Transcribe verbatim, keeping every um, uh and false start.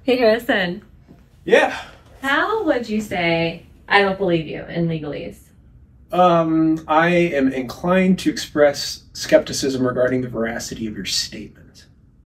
Hey, Harrison. Yeah. How would you say I don't believe you in legalese? Um, I am inclined to express skepticism regarding the veracity of your statement.